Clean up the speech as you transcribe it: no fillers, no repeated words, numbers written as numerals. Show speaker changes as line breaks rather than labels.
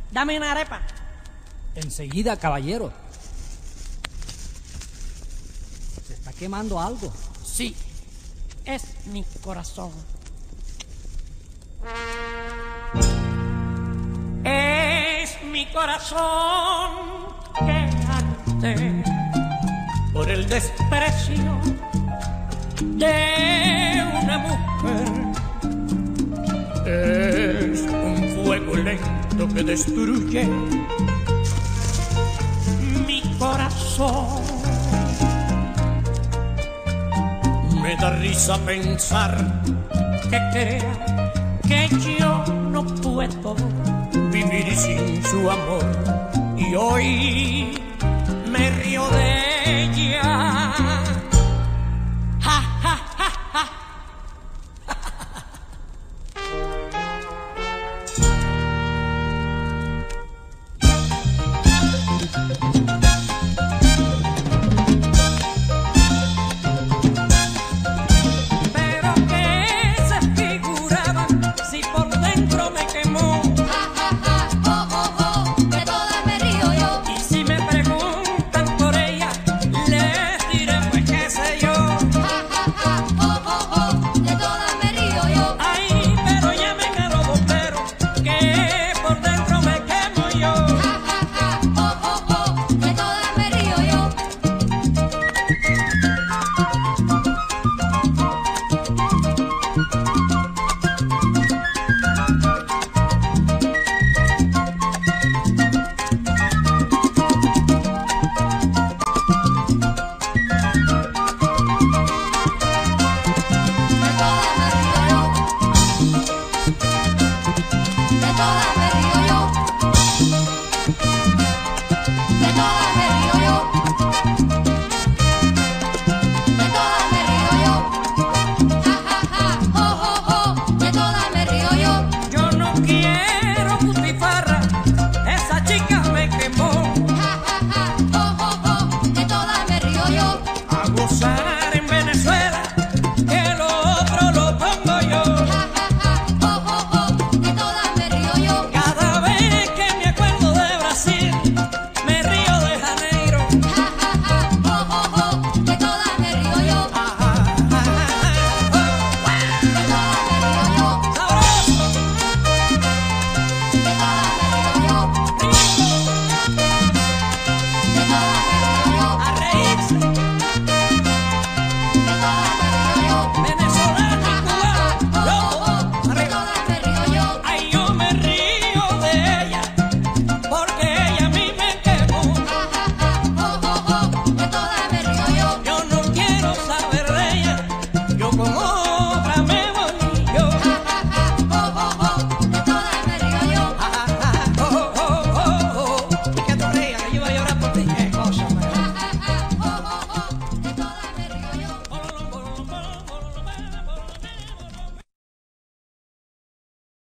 Dame una arepa.
Enseguida, caballero. Se está quemando algo.
Sí, es mi corazón. Es mi corazón que arde por el desprecio de una mujer. Es un fuego lento que destruye mi corazón. Me da risa pensar que crea que yo no puedo vivir sin su amor. Y hoy me río de ella. Ja, ja, ja, ja. Pero que se figuraba si por dentro me quemó.
Ja, ja, ja, oh, oh, oh, de todas me río yo.
Y si me preguntan por ella, les diré pues qué sé yo.
Ja, ja, ja, oh, oh, oh, de todas me río yo.
Ay, pero llamen a los bomberos, que por dentro me quemo yo.
Ja, ja, ja, oh, oh, oh, de todas me río yo. De todas me río yo. De todas me río yo. De todas me río yo. De todas me río yo. Ja, ja, ja, oh, oh, oh, de todas me río yo.
Yo no quiero